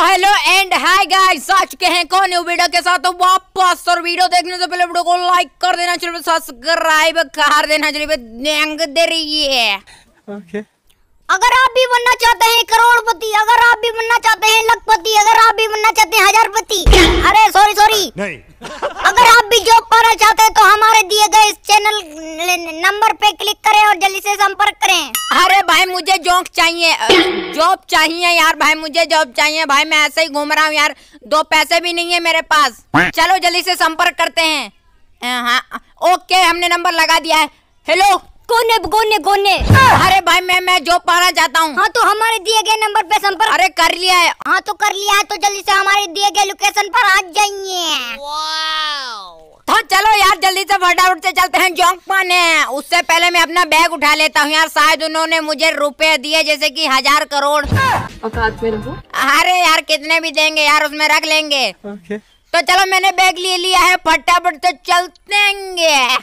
Hello and hi guys, आ चुके हैं कौन न्यू वीडियो के साथ वापस। और वीडियो देखने से पहले वीडियो को लाइक कर देना, चैनल को सब्सक्राइब कर देना, चलिए दे रही है। ओके। अगर आप भी बनना चाहते हैं करोड़पति, अगर आप भी बनना चाहते हैं लखपति, अगर आप भी बनना चाहते हैं हजारपति, अरे सॉरी नहीं, अगर आप भी जॉब पाना चाहते हैं तो हमारे दिए गए इस चैनल नंबर पे क्लिक करें और जल्दी से संपर्क करें। अरे भाई मुझे जॉब चाहिए यार, भाई मुझे जॉब चाहिए भाई, मैं ऐसे ही घूम रहा हूँ यार, दो पैसे भी नहीं है मेरे पास। चलो जल्दी से संपर्क करते हैं। हाँ ओके, हमने नंबर लगा दिया है। हेलो गोने अरे भाई मैं जॉब पाना चाहता हूँ। हाँ तो हमारे दिए गए नंबर पे संपर्क। अरे कर लिया है। हाँ तो कर लिया है तो जल्दी से हमारे दिए गए लोकेशन पर आ जाइए। तो चलो यार जल्दी से फटाफट से चलते हैं जॉब पाने। उससे पहले मैं अपना बैग उठा लेता हूँ यार, शायद उन्होंने मुझे रुपए दिए जैसे कि 1000 करोड़। औकात में रहो। अरे यार कितने भी देंगे यार, उसमें रख लेंगे। ओके। तो चलो मैंने बैग ले लिया है, फटाफट से चलते हैं।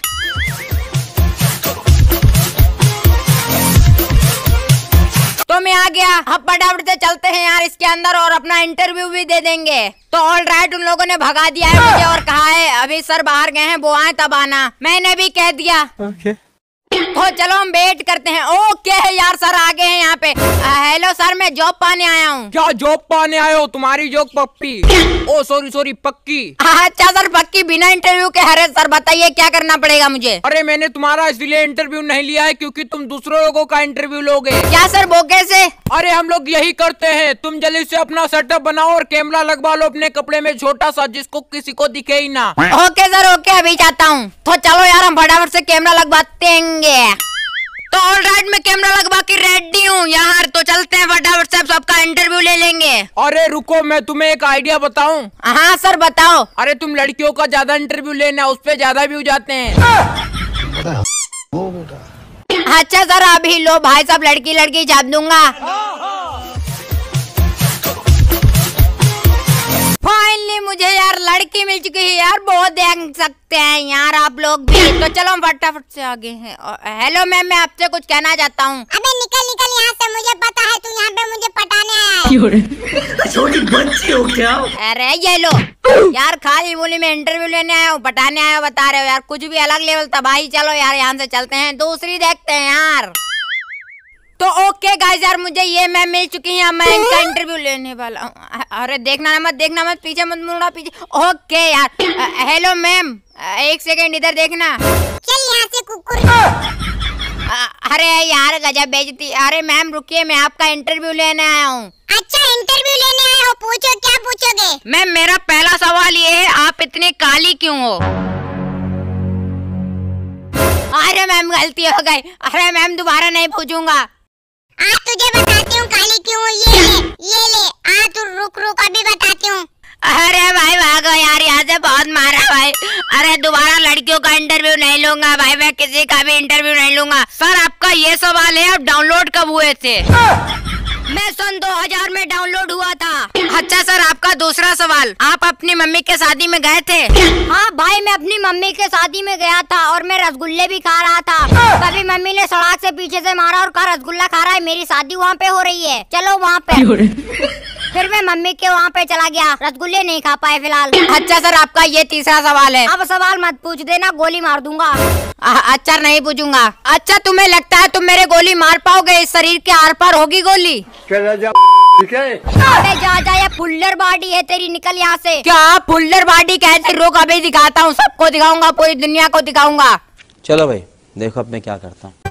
तो मैं आ गया, अब फटाफट से चलते हैं यार इसके अंदर और अपना इंटरव्यू भी दे देंगे। तो ऑल राइट, उन लोगों ने भगा दिया है मुझे और कहा है अभी सर बाहर गए हैं, वो आए तब आना। मैंने भी कह दिया। ओके। तो चलो हम वेट करते हैं। ओके यार सर आ गए हैं यहाँ पे। हेलो सर, मैं जॉब पाने आया हूँ। क्या जॉब पाने आए हो? तुम्हारी जॉब पप्पी ओ सॉरी पक्की। अच्छा सर पक्की, बिना इंटरव्यू के। अरे सर बताइए क्या करना पड़ेगा मुझे? अरे मैंने तुम्हारा इसलिए इंटरव्यू नहीं लिया है क्योंकि तुम दूसरे लोगों का इंटरव्यू लोगे। क्या सर, वो कैसे? अरे हम लोग यही करते हैं, तुम जल्दी से अपना सेटअप बनाओ और कैमरा लगवा लो अपने कपड़े में छोटा सा, जिसको किसी को दिखे ही ना। ओके सर ओके, अभी चाहता हूँ। तो चलो यार हम फटाफट से कैमरा लगवाते हैं। तो ऑल राइट, मैं कैमरा लगवा के रेडी हूँ यार। तो चलते हैं फटाफट से, सबका इंटरव्यू ले लेंगे। अरे रुको, मैं तुम्हें एक आइडिया बताऊं। हाँ सर बताओ। अरे तुम लड़कियों का ज्यादा इंटरव्यू लेना, उस पे ज्यादा व्यू जाते हैं। अच्छा सर अभी लो भाई, सब लड़की छाप दूंगा। फाइनली मुझे यार लड़की मिल चुकी है यार, बहुत देख सकते हैं यार आप लोग भी। तो चलो हम फटाफट से आगे हैं। हेलो मैम, मैं आपसे कुछ कहना चाहता हूँ। अबे निकल यहाँ से, मुझे पता है तू यहाँ पे मुझे पटाने आया है। छोटी बच्ची हो क्या? अरे ये लो यार, खाली बोली मैं इंटरव्यू लेने आया हूँ, पटाने आया बता रहे हो यार, कुछ भी अलग लेवल तबाही। चलो यार यहाँ से चलते हैं, दूसरी देखते हैं यार। तो ओके गाइस यार, मुझे ये मैम मिल चुकी है, मैं इनका इंटरव्यू लेने वाला हूँ। अरे देखना मत, पीछे मत मुड़ना पीछे। ओके यार। हेलो मैम, एक सेकंड इधर देखना। चल यहाँ से कुकुर। अरे यार गजब बेइज्जती। अरे मैम रुकिए, मैं आपका इंटरव्यू लेने आया हूँ। अच्छा इंटरव्यू लेने आए हो, पूछो क्या पूछोगे? मैम मेरा पहला सवाल ये है, आप इतनी काली क्यों हो? अरे मैम गलती हो गई। अरे मैम दोबारा नहीं पूछूंगा। आज तुझे बताती हूँ काली क्यों। ये ले तू रुक अभी बताती हूँ। अरे भाई भागो यार, यहाँ से बहुत मारा भाई। अरे दोबारा लड़कियों का इंटरव्यू नहीं लूंगा भाई, मैं किसी का भी इंटरव्यू नहीं लूंगा। सर आपका ये सवाल है, आप डाउनलोड कब हुए थे? मैं सन 2000 में डाउनलोड हुआ था। अच्छा सर आपका दूसरा सवाल, आप अपनी मम्मी के शादी में गए थे? हाँ भाई, मैं अपनी मम्मी के शादी में गया था और मैं रसगुल्ले भी खा रहा था। तभी मम्मी ने सड़क से पीछे से मारा और कहा रसगुल्ला खा रहा है, मेरी शादी वहाँ पे हो रही है, चलो वहाँ पे। फिर मैं मम्मी के वहाँ पे चला गया, रसगुल्ले नहीं खा पाए फिलहाल। अच्छा सर आपका ये तीसरा सवाल है। अब सवाल मत पूछ देना, गोली मार दूंगा। अच्छा नहीं पूछूंगा। अच्छा तुम्हें लगता है तुम मेरे गोली मार पाओगे? इस शरीर के आर पार होगी गोली? अबे जा ये फुल्लर बॉडी है तेरी, निकल यहाँ से। क्या फुल्लर बॉडी कहते? रुक अभी दिखाता हूँ, सबको दिखाऊंगा, पूरी दुनिया को दिखाऊंगा। चलो भाई देखो अब मैं क्या करता हूँ।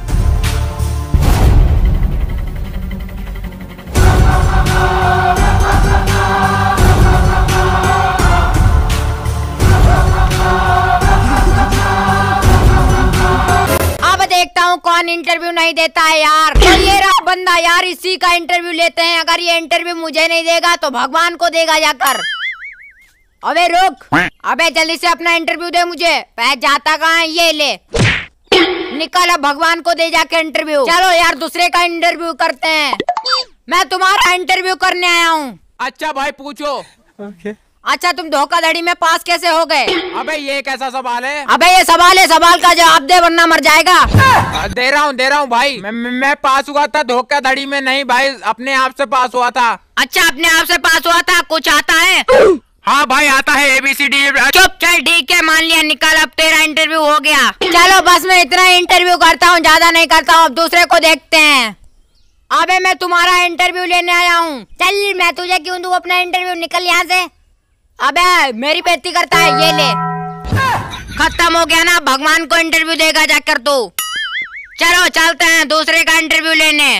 देखता हूँ कौन इंटरव्यू नहीं देता है यार। तो ये रहा बंदा यार, इसी का इंटरव्यू लेते हैं। अगर ये इंटरव्यू मुझे नहीं देगा तो भगवान को देगा जाकर। अबे रुक, अबे जल्दी से अपना इंटरव्यू दे मुझे। पैसे जाता कहाँ है? ये ले, निकल अब भगवान को दे जाके इंटरव्यू। चलो यार दूसरे का इंटरव्यू करते हैं। मैं तुम्हारा इंटरव्यू करने आया हूँ। अच्छा भाई पूछो। ओके। अच्छा तुम धोखाधड़ी में पास कैसे हो गए? अबे ये कैसा सवाल है? अबे ये सवाल है, सवाल का जवाब दे वरना मर जाएगा। दे रहा हूँ भाई। मैं पास हुआ था धोखाधड़ी में नहीं भाई, अपने आप से पास हुआ था। अच्छा, अपने आप से पास हुआ था? कुछ आता है? हाँ भाई आता है, ABCD। चुप, चल ठीक है, मान लिया, निकल, अब तेरा इंटरव्यू हो गया। चलो बस मैं इतना इंटरव्यू करता हूँ, ज्यादा नहीं करता हूँ, अब दूसरे को देखते हैं। अबे मैं तुम्हारा इंटरव्यू लेने आया हूँ। चल, मैं तुझे क्यों दूँ अपना इंटरव्यू, निकल यहाँ से। अबे मेरी बेइज्जती करता है, ये ले, खत्म हो गया ना, भगवान को इंटरव्यू देगा जाकर तू। चलो चलते हैं दूसरे का इंटरव्यू लेने।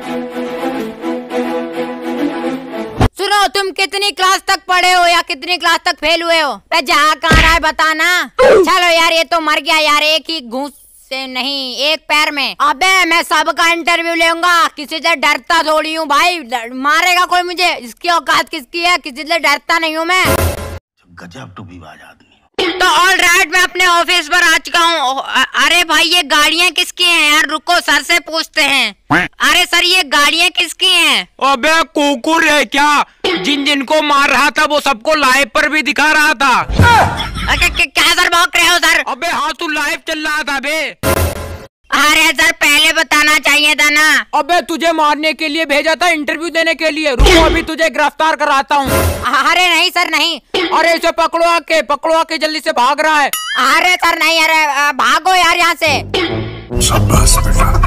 सुनो, तुम कितनी क्लास तक पढ़े हो या कितनी क्लास तक फेल हुए हो? जहाँ कहाँ रहा है बताना। चलो यार, ये तो मर गया यार, एक ही घूस से नहीं, एक पैर में। अबे मैं सबका इंटरव्यू लूंगा, किसी से डरता थोड़ी हूँ भाई, मारेगा कोई मुझे, इसकी औकात किसकी है, किसी से डरता नहीं हूँ मैं। गजब टूबीबाज आदमी। तो ऑल राइट, मैं अपने ऑफिस पर आ चुका हूँ। अरे भाई, ये गाड़ियाँ किसकी हैं यार? रुको, सर से पूछते हैं। अरे सर, ये गाड़ियाँ किसकी हैं? अबे कुकुर है क्या? जिन को मार रहा था वो सबको लाइव पर भी दिखा रहा था। क्या सर भौंक रहे हो सर? अबे हाँ, तू लाइव चल रहा था बे। अरे सर, पहले बताना चाहिए था ना। अबे तुझे मारने के लिए भेजा था, इंटरव्यू देने के लिए। रुको, अभी तुझे गिरफ्तार कराता हूँ। अरे नहीं सर, नहीं। अरे इसे पकड़ो आके जल्दी से, भाग रहा है। अरे सर नहीं, अरे भागो यार यहाँ से। शाबाश बेटा।